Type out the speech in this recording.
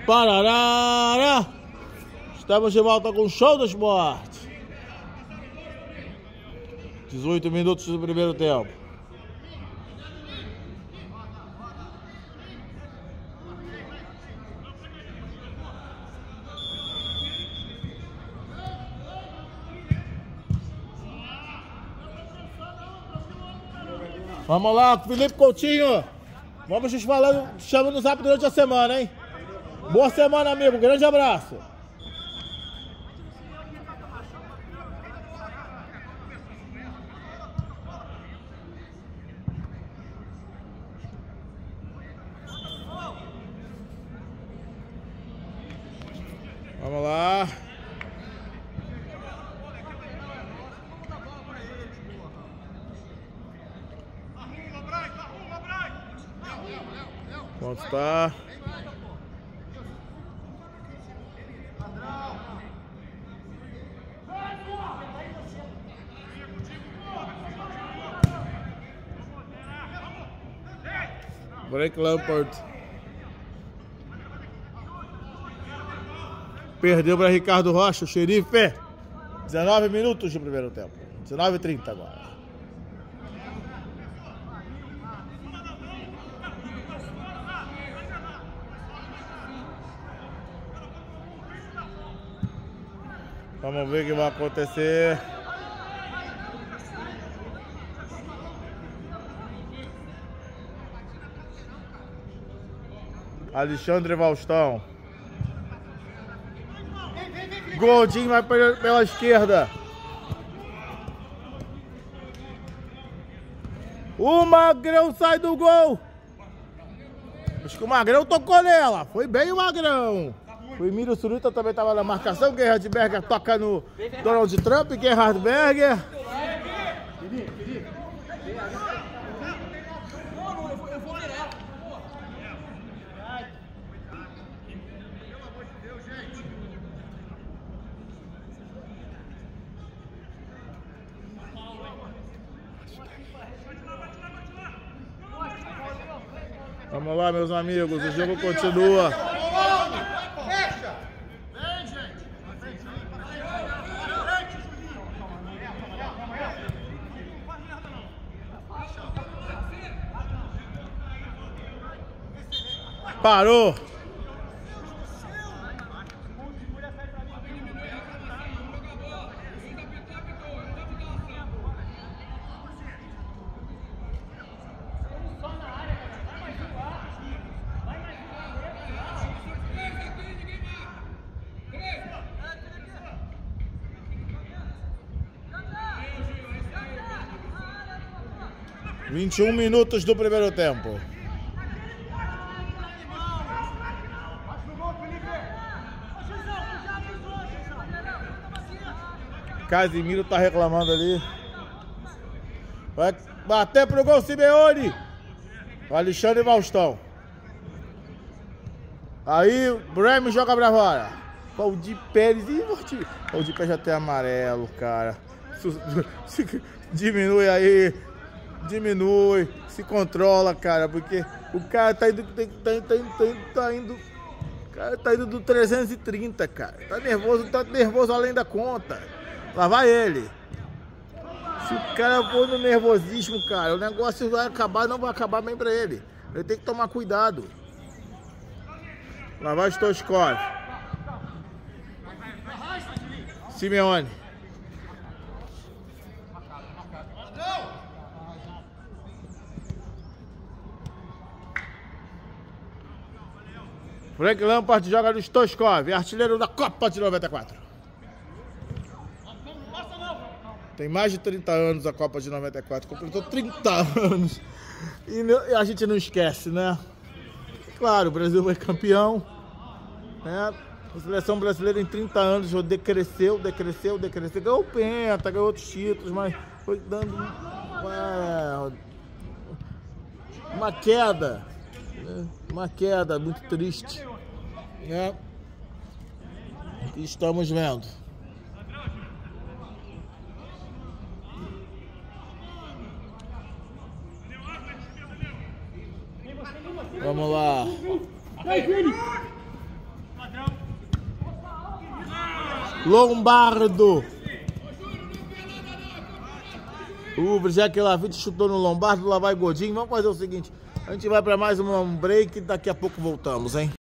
Pararara! Estamos de volta com o Show do Esporte. 18 minutos do primeiro tempo. Vamos lá, Felipe Coutinho. Vamos te falando, chama no zap durante a semana, hein? Boa semana, amigo. Grande abraço. Vamos lá. Quanto está? Break Lampard. Perdeu para Ricardo Rocha, o xerife. 19 minutos do primeiro tempo. 19h30 agora. Vamos ver o que vai acontecer. Alexandre Faustão. Goldinho vai pela esquerda. O Magrão sai do gol. Acho que o Magrão tocou nela. Foi bem o Magrão. O Emílio Suruta também estava na marcação. Gerhard Berger toca no Donald Trump. Gerhard Berger. Vamos lá, meus amigos. O jogo continua. Parou. – 21 minutos do primeiro tempo. Casimiro tá reclamando ali. Vai bater pro gol, Simeone. O Alexandre Faustão. Aí o Breme joga pra fora. Valdir Pérez. Ih, Valdir Pérez já tem amarelo, cara. Diminui aí. Diminui. Se controla, cara. Porque o cara tá indo. O cara tá indo do 330, cara. Tá nervoso além da conta. Lá vai ele. Se o cara for no nervosismo, cara, o negócio vai acabar, não vai acabar bem pra ele. Ele tem que tomar cuidado. Lá vai Stoichkov. Simeone. Frank Lampard joga no Stoichkov, artilheiro da Copa de 94. Tem mais de 30 anos a Copa de 94, completou 30 anos. E a gente não esquece, né? Claro, o Brasil foi campeão, né? A seleção brasileira em 30 anos decresceu. Ganhou o Penta, ganhou outros títulos, mas foi dando uma queda, né? Uma queda muito triste, né? E estamos vendo. Vamos lá. Lombardo. O Brjakelavich chutou no Lombardo, lá vai Godinho. Vamos fazer o seguinte, a gente vai para mais um break e daqui a pouco voltamos, hein?